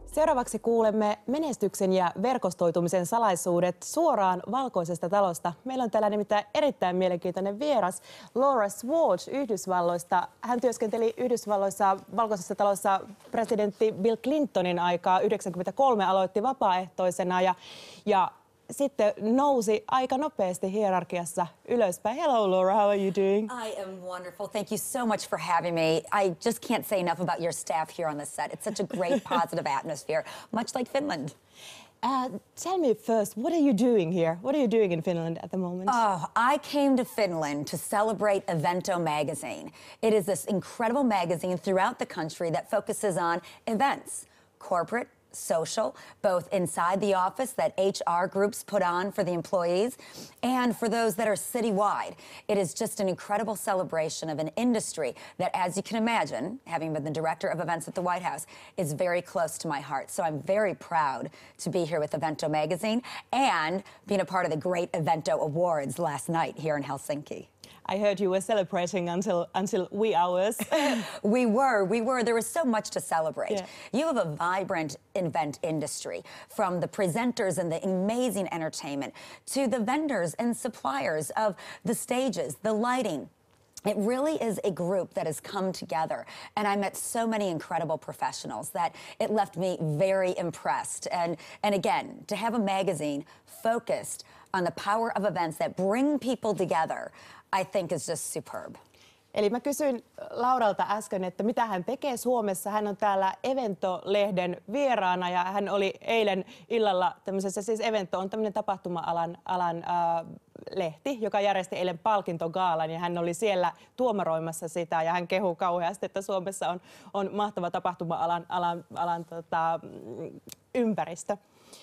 Seuraavaksi kuulemme menestyksen ja verkostoitumisen salaisuudet suoraan Valkoisesta talosta. Meillä on täällä nimittäin erittäin mielenkiintoinen vieras, Laura Swartz Yhdysvalloista. Hän työskenteli Yhdysvalloissa Valkoisessa talossa presidentti Bill Clintonin aikaa. 1993 aloitti vapaaehtoisena ja sitten nousi aika nopeasti hierarkiassa ylöspäin. Hello Laura, how are you doing? I am wonderful. Thank you so much for having me. I just can't say enough about your staff here on the set. It's such a great positive atmosphere, much like Finland. Tell me first, what are you doing here? What are you doing in Finland at the moment? Oh, I came to Finland to celebrate Evento magazine. It is this incredible magazine throughout the country that focuses on events, corporate, social, both inside the office that HR groups put on for the employees and for those that are citywide. It is just an incredible celebration of an industry that, as you can imagine, having been the director of events at the White House, is very close to my heart. So I'm very proud to be here with Evento magazine and being a part of the great Evento Awards last night here in Helsinki. I heard you were celebrating until wee hours. We were. There was so much to celebrate. Yeah. You have a vibrant event industry, from the presenters and the amazing entertainment to the vendors and suppliers of the stages, the lighting. It really is a group that has come together, and I met so many incredible professionals that it left me very impressed. And again, to have a magazine focused on the power of events that bring people together, I think is just superb. Eli mä kysyin Lauralta äsken, että mitä hän tekee Suomessa. Hän on täällä Evento-lehden vieraana ja hän oli eilen illalla tämmöisessä, siis Evento on tämmöinen tapahtuma-alan lehti, joka järjesti eilen palkintogaalan ja hän oli siellä tuomaroimassa sitä ja hän kehuu kauheasti, että Suomessa on mahtava tapahtuma-alan ympäristö.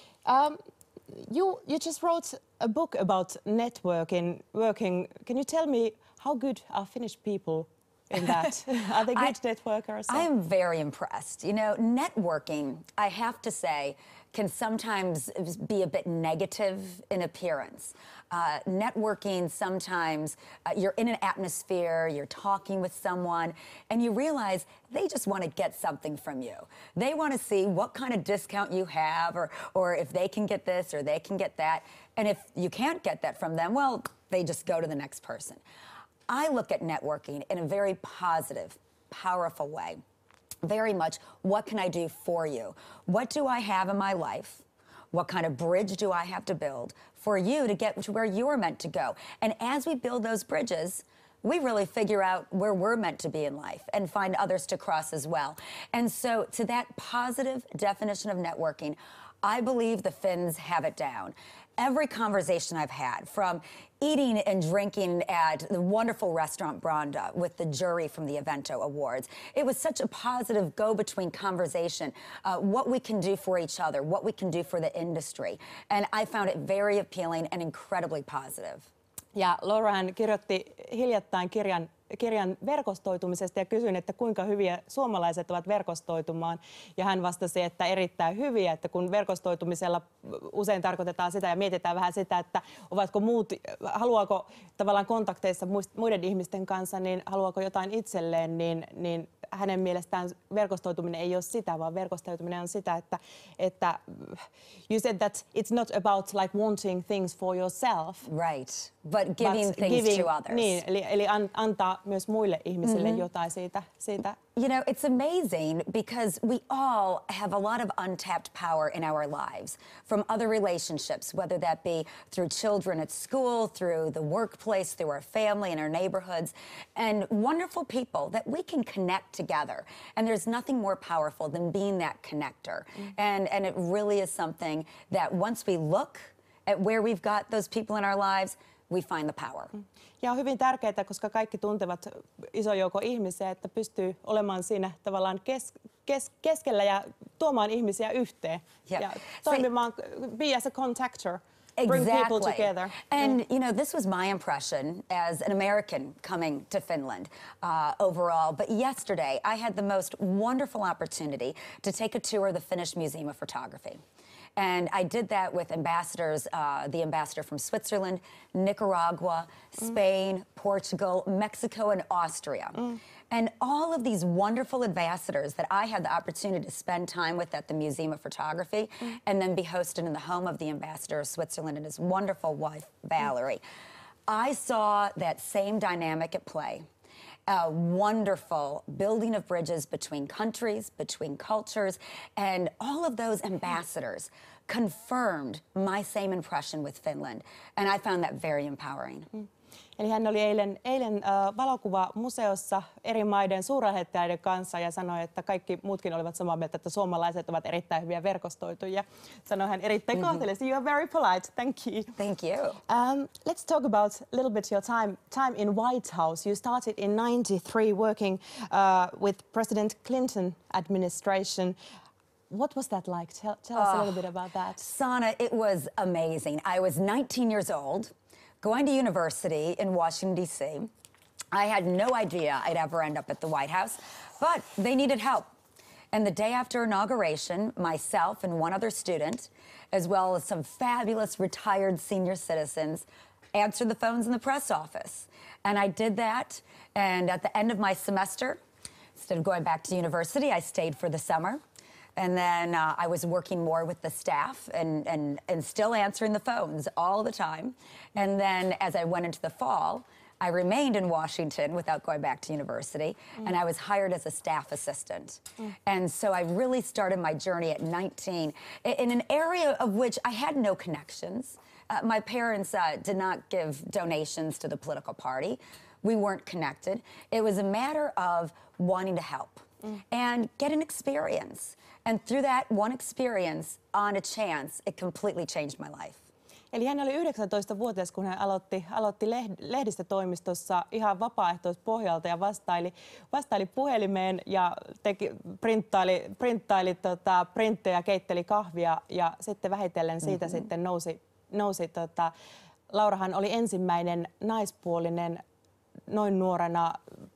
You just wrote a book about networking, working. Can you tell me how good are Finnish people in that? Are they good networkers? I am very impressed. You know, networking, I have to say, can sometimes be a bit negative in appearance. Networking, sometimes you're in an atmosphere, you're talking with someone, and you realize they just want to get something from you. They want to see what kind of discount you have, or if they can get this or they can get that. And if you can't get that from them, well, they just go to the next person. I look at networking in a very positive, powerful way. Very much, what can I do for you? What do I have in my life? What kind of bridge do I have to build for you to get to where you're meant to go? And as we build those bridges, we really figure out where we're meant to be in life and find others to cross as well. And so to that positive definition of networking, I believe the Finns have it down. Every conversation I've had, from eating and drinking at the wonderful restaurant Branda with the jury from the Evento Awards, it was such a positive go-between conversation, what we can do for each other, what we can do for the industry. And I found it very appealing and incredibly positive. Ja Laura hän kirjoitti hiljattain kirjan verkostoitumisesta ja kysyin, että kuinka hyviä suomalaiset ovat verkostoitumaan. Ja hän vastasi, että erittäin hyviä, että kun verkostoitumisella usein tarkoitetaan sitä ja mietitään vähän sitä, että haluaako tavallaan kontakteissa muiden ihmisten kanssa, niin haluaako jotain itselleen, niin hänen mielestään verkostoituminen ei ole sitä, vaan verkostoituminen on sitä, että you said that it's not about like wanting things for yourself. Right, but giving things to others. Niin, eli antaa myös muille ihmisille jotain siitä. You know, it's amazing because we all have a lot of untapped power in our lives from other relationships, whether that be through children at school, through the workplace, through our family and our neighborhoods, and wonderful people that we can connect together. And there's nothing more powerful than being that connector. And it really is something that once we look at where we've got those people in our lives, we find the power. Ja on hyvin tärkeää, koska kaikki tuntevat iso joukko ihmisiä, että pystyy olemaan siinä tavallaan keskellä ja tuomaan ihmisiä yhteen. Yeah. Ja toimimaan, be as a contactor. Bring people together. And, you know, this was my impression as an American coming to Finland overall. But yesterday, I had the most wonderful opportunity to take a tour of the Finnish Museum of Photography. And I did that with ambassadors, the ambassador from Switzerland, Nicaragua, Spain, Portugal, Mexico, and Austria. And all of these wonderful ambassadors that I had the opportunity to spend time with at the Museum of Photography and then be hosted in the home of the ambassador of Switzerland and his wonderful wife, Valerie. I saw that same dynamic at play. A wonderful building of bridges between countries, between cultures, and all of those ambassadors confirmed my same impression with Finland. And I found that very empowering. Eli hän oli eilen valokuvamuseossa eri maiden suurlähettiläiden kanssa ja sanoi, että kaikki muutkin olivat samaa mieltä, että suomalaiset ovat erittäin hyviä verkostoituja. Sanoi hän erittäin kohteliaasti. You are very polite. Thank you. Thank you. Let's talk about a little bit your time in White House. You started in '93 working with President Clinton administration. What was that like? Tell us a little bit about that. Sana, it was amazing. I was 19 years old, going to university in Washington, D.C. I had no idea I'd ever end up at the White House, but they needed help. And the day after inauguration, myself and one other student, as well as some fabulous retired senior citizens, answered the phones in the press office. And I did that, and at the end of my semester, instead of going back to university, I stayed for the summer. And then I was working more with the staff and still answering the phones all the time. And then as I went into the fall, I remained in Washington without going back to university, and I was hired as a staff assistant. And so I really started my journey at 19 in an area of which I had no connections. My parents did not give donations to the political party. We weren't connected. It was a matter of wanting to help and get an experience. And through that one experience, on a chance, it completely changed my life. Eli hän oli 19-vuotias, kun hän aloitti lehdistötoimistossa ihan vapaaehtoispohjalta ja vastaili puhelimeen ja printtaili printtejä, keitteli kahvia ja sitten vähitellen siitä sitten nousi Laurahan oli ensimmäinen naispuolinen noin nuorena.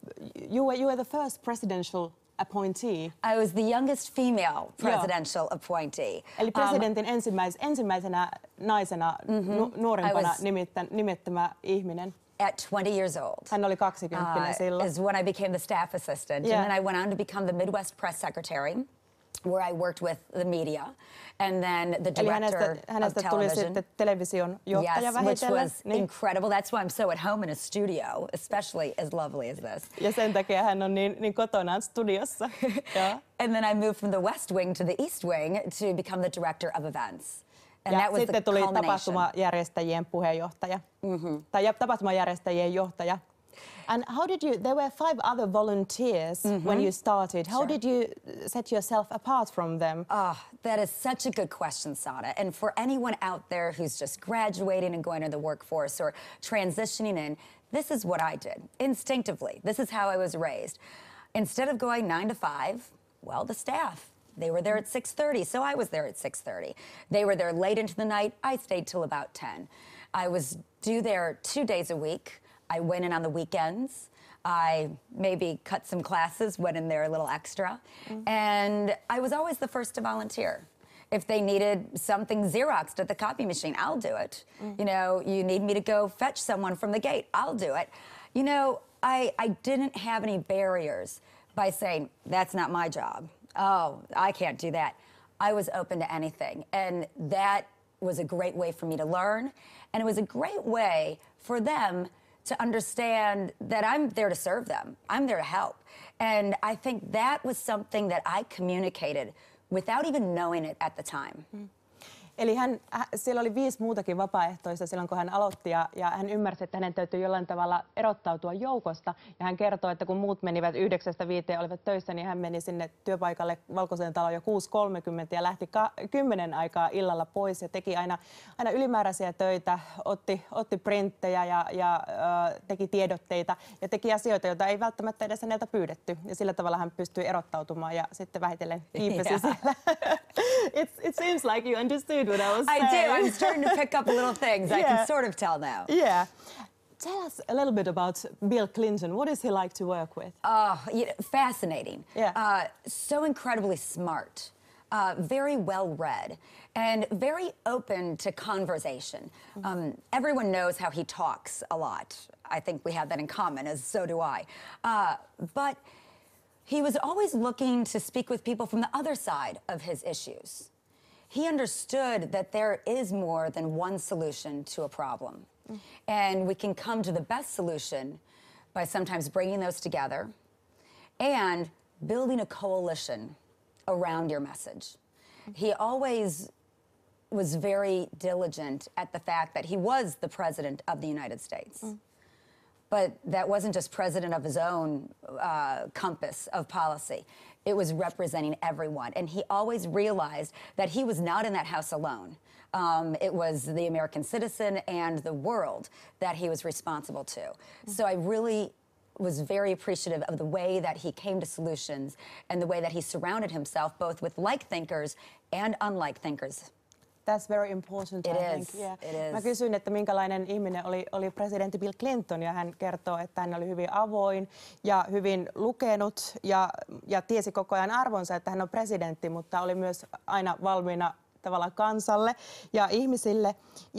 You were the first presidential appointee. I was the youngest female presidential appointee. Eli presidentin ensimmäisenä naisena nuorempana nimittämä ihminen. At 20 years old. Hän oli 20 silloin. Is when I became the staff assistant. And then I went on to become the Midwest press secretary, where I worked with the media. And then the director hänestä of tuli television. sitten television johtaja vähitellen. Which was incredible. That's why I'm so at home in a studio, especially as lovely as this. Ja sen takia hän on niin kotonaan studiossa. And then I moved from the West Wing to the East Wing to become the director of events. And ja that was sitten tuli tapahtumajärjestäjien puheenjohtaja. Tai tapahtumajärjestäjien johtaja. And how did you, there were 5 other volunteers when you started. How did you set yourself apart from them? That is such a good question, Sana. And for anyone out there who's just graduating and going into the workforce or transitioning in, this is what I did instinctively. This is how I was raised. Instead of going 9 to 5, well, the staff. They were there at 6:30, so I was there at 6:30. They were there late into the night. I stayed till about 10. I was due there 2 days a week. I went in on the weekends. I maybe cut some classes, went in there a little extra. And I was always the first to volunteer. If they needed something Xeroxed at the copy machine, I'll do it. You know, you need me to go fetch someone from the gate, I'll do it. You know, I didn't have any barriers by saying, that's not my job. Oh, I can't do that. I was open to anything. And that was a great way for me to learn. And it was a great way for them to understand that I'm there to serve them. I'm there to help. And I think that was something that I communicated without even knowing it at the time. Eli siellä oli 5 muutakin vapaaehtoista silloin, kun hän aloitti ja hän ymmärsi, että hänen täytyy jollain tavalla erottautua joukosta. Ja hän kertoi, että kun muut menivät 9-5 ja olivat töissä, niin hän meni sinne työpaikalle Valkoiseen taloon jo 6:30 ja lähti 10 aikaa illalla pois ja teki aina ylimääräisiä töitä, otti printtejä ja teki tiedotteita ja teki asioita, joita ei välttämättä edes häneltä pyydetty. Ja sillä tavalla hän pystyi erottautumaan ja sitten vähitellen kiipesi siellä. It seems like you understood what I was saying. I do. I'm starting to pick up little things. I can sort of tell now. Yeah. Tell us a little bit about Bill Clinton. What is he like to work with? Fascinating. Yeah. So incredibly smart. very well read, and very open to conversation. Everyone knows how he talks a lot. I think we have that in common, as so do I. But he was always looking to speak with people from the other side of his issues. He understood that there is more than one solution to a problem. And we can come to the best solution by sometimes bringing those together and building a coalition around your message. He always was very diligent at the fact that he was the president of the United States. But that wasn't just president of his own compass of policy. It was representing everyone. And he always realized that he was not in that house alone. It was the American citizen and the world that he was responsible to. So I really was very appreciative of the way that he came to solutions and the way that he surrounded himself both with like thinkers and unlike thinkers. That's very important, I think. Yeah. It is. Mä kysyin, että minkälainen ihminen oli presidentti Bill Clinton, ja hän kertoo, että hän oli hyvin avoin ja hyvin lukenut ja tiesi koko ajan arvonsa, että hän on presidentti, mutta oli myös aina valmiina tavallaan kansalle ja ihmisille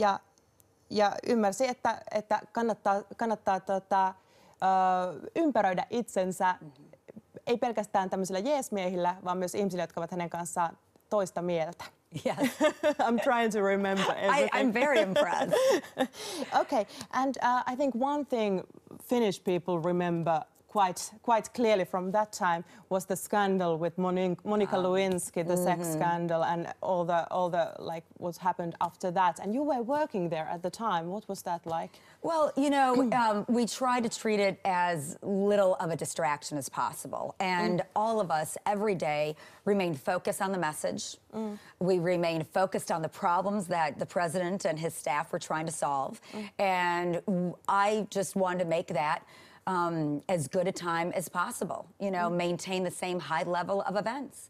ja ymmärsi, että kannattaa ympäröidä itsensä ei pelkästään tämmöisillä jeesmiehillä, vaan myös ihmisillä, jotka ovat hänen kanssaan toista mieltä. Yes. I'm trying to remember everything. I'm very impressed. Okay, and I think one thing Finnish people remember quite clearly from that time was the scandal with Monica Lewinsky, the sex scandal, and all the like what happened after that. And you were working there at the time. What was that like? Well, you know, we try to treat it as little of a distraction as possible. And all of us every day remain focused on the message. We remain focused on the problems that the president and his staff were trying to solve. And I just wanted to make that as good a time as possible, you know, maintain the same high level of events,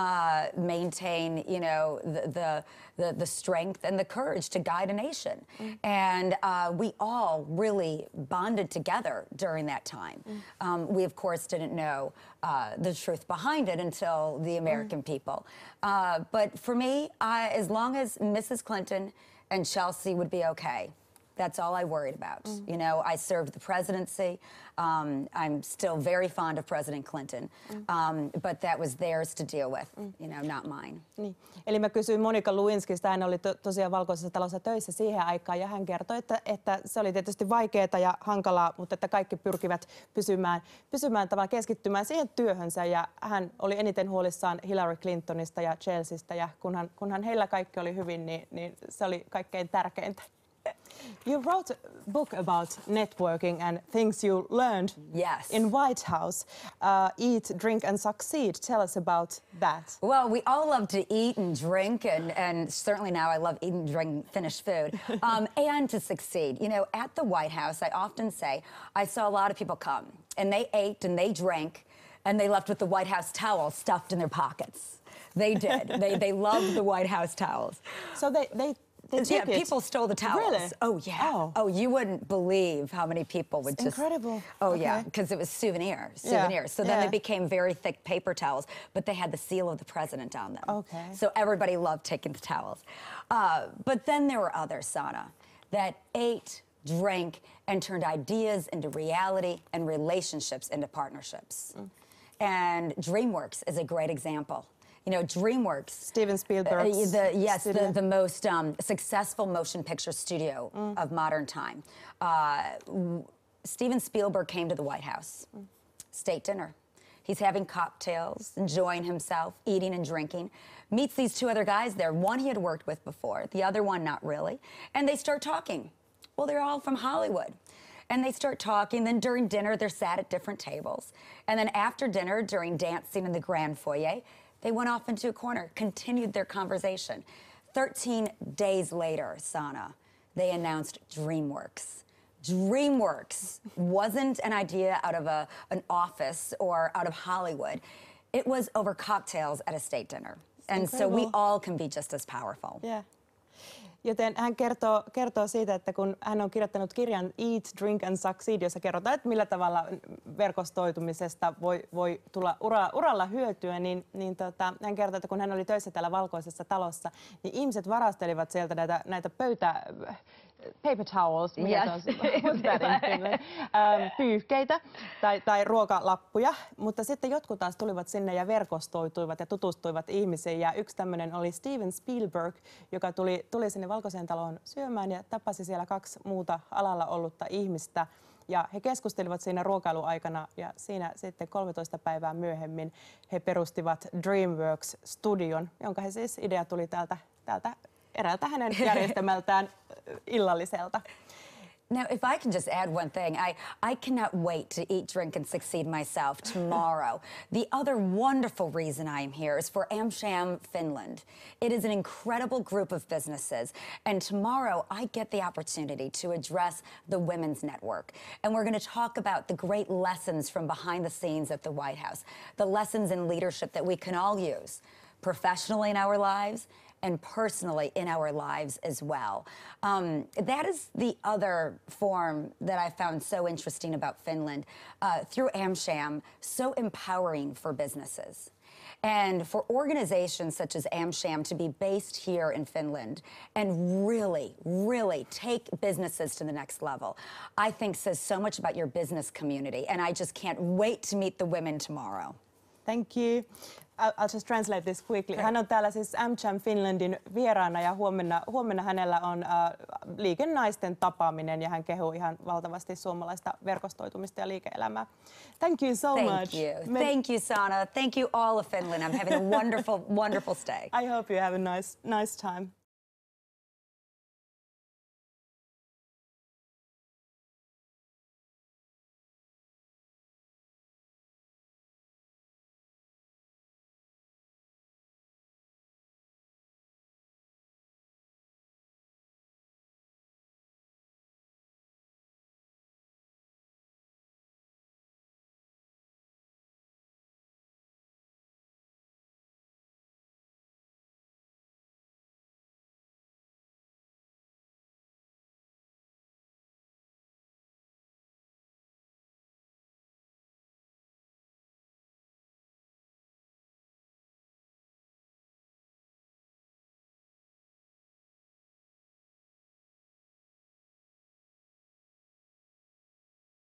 maintain, you know, the strength and the courage to guide a nation. And we all really bonded together during that time. We, of course, didn't know the truth behind it until the American people. But for me, as long as Mrs. Clinton and Chelsea would be okay, that's all I worried about. You know, I served the presidency. I'm still very fond of President Clinton, but that was theirs to deal with, you know, not mine. Niin. Eli mä kysyin Monica Lewinskistä, hän oli tosiaan Valkoisessa talossa töissä siihen aikaan, ja hän kertoi, että se oli tietysti vaikeaa ja hankalaa, mutta että kaikki pyrkivät pysymään tavallaan keskittymään siihen työhönsä, ja hän oli eniten huolissaan Hillary Clintonista ja Chelseastä, ja kunhan heillä kaikki oli hyvin, niin se oli kaikkein tärkeintä. You wrote a book about networking and things you learned in White House. Eat, drink and succeed. Tell us about that. Well, we all love to eat and drink, and certainly now I love eating and drinking Finnish food, and to succeed. You know, at the White House, I often say, I saw a lot of people come, and they ate and they drank, and they left with the White House towels stuffed in their pockets. They did. they loved the White House towels. So they yeah, people stole the towels. Really? Oh, yeah. Oh, you wouldn't believe how many people would just... Incredible. Oh, okay. yeah, because it was souvenirs. Yeah. So then they became very thick paper towels, but they had the seal of the president on them. Okay. So everybody loved taking the towels. But then there were others, Sana, that ate, drank, and turned ideas into reality and relationships into partnerships. And DreamWorks is a great example. You know, DreamWorks. Steven Spielberg's the most successful motion picture studio of modern time. Steven Spielberg came to the White House, state dinner. He's having cocktails, enjoying himself, eating and drinking. Meets these two other guys there. One he had worked with before, the other one not really. And they start talking. Well, they're all from Hollywood. And they start talking. Then during dinner, they're sat at different tables. And then after dinner, during dancing in the grand foyer, they went off into a corner, continued their conversation. 13 days later, Sana, they announced DreamWorks. DreamWorks wasn't an idea out of an office or out of Hollywood. It was over cocktails at a state dinner. And so we all can be just as powerful. Yeah. Joten hän kertoo siitä, että kun hän on kirjoittanut kirjan Eat, Drink and Succeed, jossa kerrotaan, että millä tavalla verkostoitumisesta voi tulla uralla hyötyä, niin hän kertoo, että kun hän oli töissä täällä Valkoisessa talossa, niin ihmiset varastelivat sieltä näitä paper towels, pyyhkeitä tai ruokalappuja, mutta sitten jotkut taas tulivat sinne ja verkostoituivat ja tutustuivat ihmisiin. Ja yksi tämmöinen oli Steven Spielberg, joka tuli sinne Valkoiseen taloon syömään ja tapasi siellä 2 muuta alalla ollutta ihmistä. Ja he keskustelivat siinä ruokailuaikana ja siinä sitten 13 päivää myöhemmin he perustivat DreamWorks-studion, jonka idea tuli täältä eräältä hänen järjestämältään illalliselta. Now, if I can just add one thing, I cannot wait to eat, drink, and succeed myself tomorrow. The other wonderful reason I am here is for AmSham Finland. It is an incredible group of businesses, and tomorrow I get the opportunity to address the Women's Network. And we're going to talk about the great lessons from behind the scenes at the White House, the lessons in leadership that we can all use professionally in our lives and personally in our lives as well. That is the other form that I found so interesting about Finland. Through AmSham, so empowering for businesses. And for organizations such as AmSham to be based here in Finland and really, really take businesses to the next level, I think says so much about your business community. And I just can't wait to meet the women tomorrow. Thank you. I'll just translate this quickly. Hän on täällä siis AmSham Finlandin vieraana ja huomenna hänellä on liikennaisten tapaaminen ja hän kehuu ihan valtavasti suomalaista verkostoitumista ja liike-elämää. Thank you so much. Thank you. Thank you, Sana. Thank you all of Finland. I'm having a wonderful, wonderful stay. I hope you have a nice time.